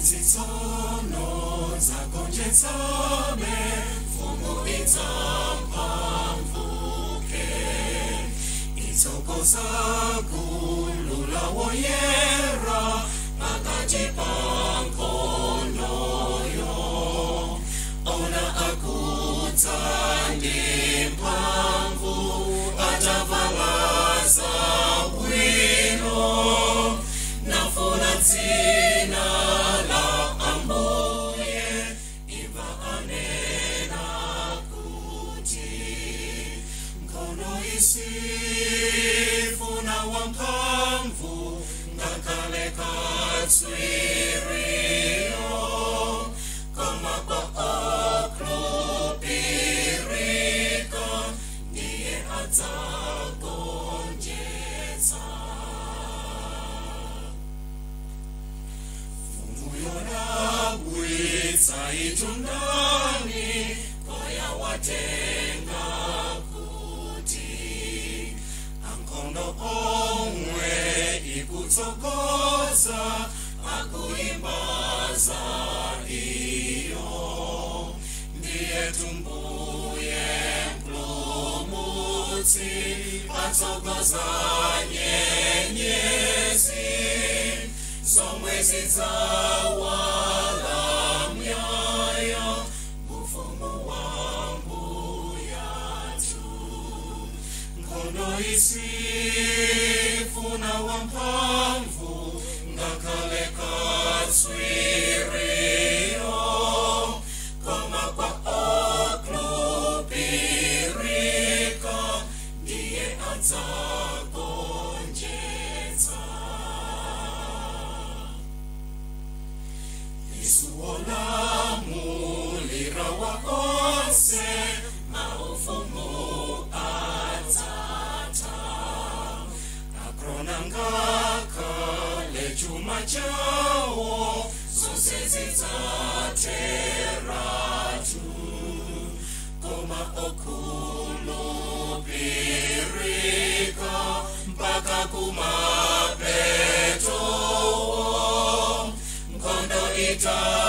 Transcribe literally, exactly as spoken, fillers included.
Zitsono zagonjetsame mfumo itsamphamvuke itsokoza kulula woyera phakathi pankoloyo ona akuthandi mphamvu atavalaza bwino nafuna dzina la ambuye iva anena kuti nkhono isifuna wamphamvu ngakhale katswiriyo koma kwa okhulupirika ndiye adzagonjetsa. Saitundani koya watenga kuti ankondo omwe ikutsokoza akuimbaza iyo ndiye tumbuye mpulumutsi atsokoza nyenyezi zomwe zidzawala myayo mufumu wa mbuyatu nkhondo isifuna wamphamvu ngakhale katswiriyo koma kwa okhulupirika ndiye adzagonjetsa. Isuola mulira wa onse maufumu atata akronangaka lechuma chawo zonse zidzateratu koma okhulupirika mpaka kumapeto nkhondo ita